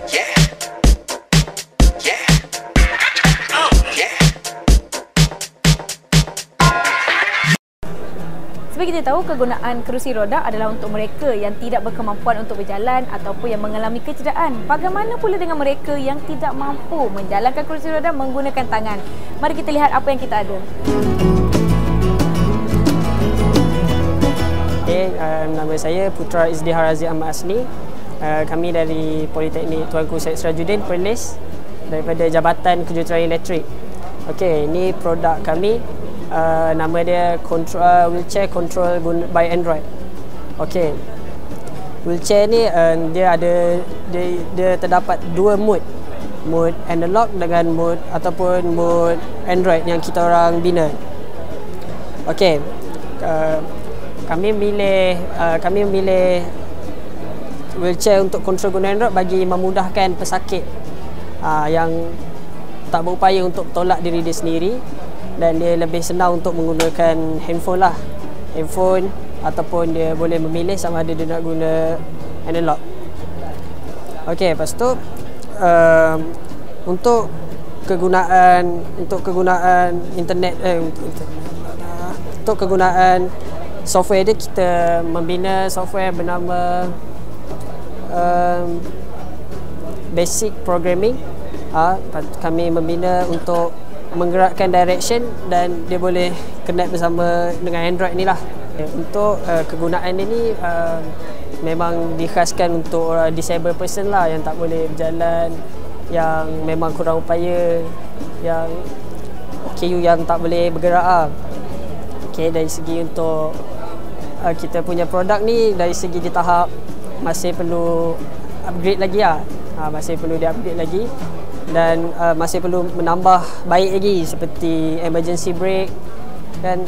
Seperti kita tahu, kegunaan kerusi roda adalah untuk mereka yang tidak berkemampuan untuk berjalan ataupun yang mengalami kecederaan. Bagaimana pula dengan mereka yang tidak mampu menjalankan kerusi roda menggunakan tangan? Mari kita lihat apa yang kita ada. Nama saya Putra Izdihar Aziz Ahmad Asni. Kami dari Politeknik Tuanku Syed Sirajuddin, Perlis, daripada Jabatan Kejuruteraan Elektrik. Okey, ini produk kami. Nama dia wheelchair control by Android. Okey, wheelchair ni dia terdapat dua mode analog dengan mode ataupun mode Android yang kita orang bina. Okey, kami memilih wheelchair untuk kontrol guna Android bagi memudahkan pesakit yang tak berupaya untuk tolak diri dia sendiri, dan dia lebih senang untuk menggunakan handphone ataupun dia boleh memilih sama ada dia nak guna analog. Okey, lepas tu untuk kegunaan internet untuk kegunaan software dia, kita membina software bernama Basic Programming. Kami membina untuk menggerakkan direction dan dia boleh connect bersama dengan Android ni lah. Untuk kegunaan dia ni memang dikhaskan untuk orang disabled person lah, yang tak boleh berjalan, yang memang kurang upaya, yang KU yang tak boleh bergerak lah. Okay, dari segi untuk kita punya produk ni, dari segi di tahap masih perlu upgrade lagi lah. Masih perlu di-upgrade lagi dan masih perlu menambah baik lagi, seperti emergency brake dan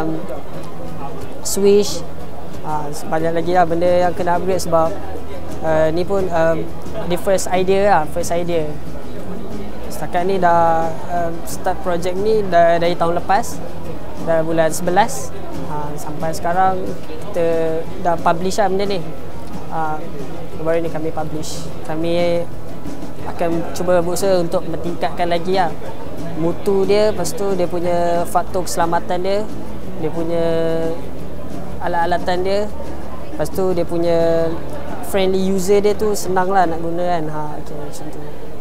switch. Banyak lagi lah benda yang kena upgrade, sebab ni pun the first idea. Setakat ni dah start project ni dari tahun lepas, dah bulan 11. Sampai sekarang kita dah publish lah benda ni. Baru ni kami publish. Kami akan cuba berusaha untuk mentingkatkan lagi lah mutu dia, lepas tu dia punya faktor keselamatan dia, dia punya alat-alatan dia, lepas tu dia punya friendly user dia tu senang lah nak guna kan. Okay, macam tu.